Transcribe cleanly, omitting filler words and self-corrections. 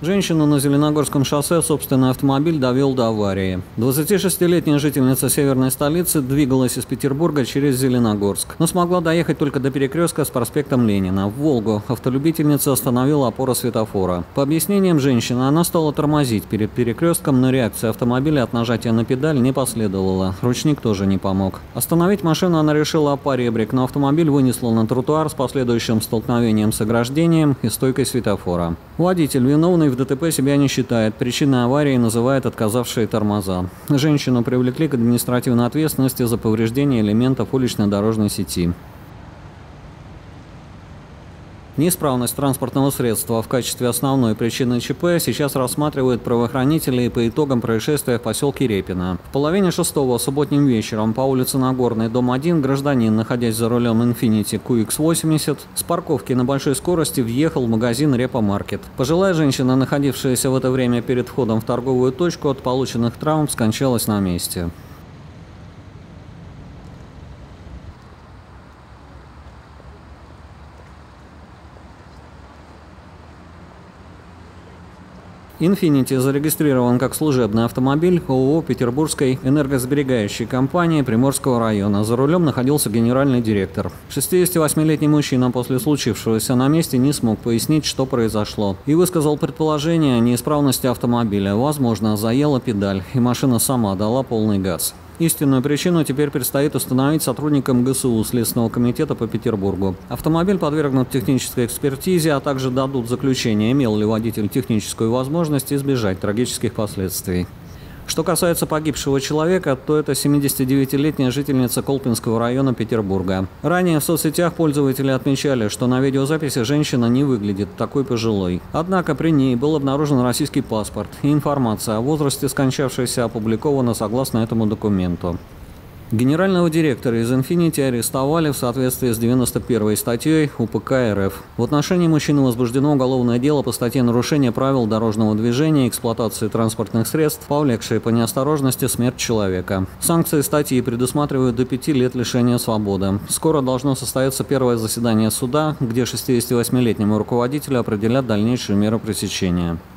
Женщину на Зеленогорском шоссе собственный автомобиль довел до аварии. 26-летняя жительница северной столицы двигалась из Петербурга через Зеленогорск, но смогла доехать только до перекрестка с проспектом Ленина. В Волгу автолюбительница остановила опора светофора. По объяснениям женщины, она стала тормозить перед перекрестком, но реакция автомобиля от нажатия на педаль не последовала. Ручник тоже не помог. Остановить машину она решила опоребрик, но автомобиль вынесло на тротуар с последующим столкновением с ограждением и стойкой светофора. Водитель, виновный в ДТП, себя не считает. Причиной аварии называет отказавшие тормоза. Женщину привлекли к административной ответственности за повреждение элементов улично-дорожной сети. Неисправность транспортного средства в качестве основной причины ЧП сейчас рассматривают правоохранители по итогам происшествия в поселке Репино. В половине шестого субботним вечером по улице Нагорной, дом 1, гражданин, находясь за рулем Infiniti QX80, с парковки на большой скорости въехал в магазин Репо-маркет. Пожилая женщина, находившаяся в это время перед входом в торговую точку, от полученных травм скончалась на месте. Infiniti зарегистрирован как служебный автомобиль ООО Петербургской энергосберегающей компании Приморского района. За рулем находился генеральный директор. 68-летний мужчина после случившегося на месте не смог пояснить, что произошло, и высказал предположение о неисправности автомобиля. Возможно, заела педаль, и машина сама дала полный газ. Истинную причину теперь предстоит установить сотрудникам ГСУ Следственного комитета по Петербургу. Автомобиль подвергнут технической экспертизе, а также дадут заключение, имел ли водитель техническую возможность избежать трагических последствий. Что касается погибшего человека, то это 79-летняя жительница Колпинского района Петербурга. Ранее в соцсетях пользователи отмечали, что на видеозаписи женщина не выглядит такой пожилой. Однако при ней был обнаружен российский паспорт, и информация о возрасте скончавшейся опубликована согласно этому документу. Генерального директора из Infiniti арестовали в соответствии с 91-й статьей УПК РФ. В отношении мужчины возбуждено уголовное дело по статье «Нарушение правил дорожного движения и эксплуатации транспортных средств, повлекшие по неосторожности смерть человека». Санкции статьи предусматривают до 5 лет лишения свободы. Скоро должно состояться первое заседание суда, где 68-летнему руководителю определят дальнейшие меры пресечения.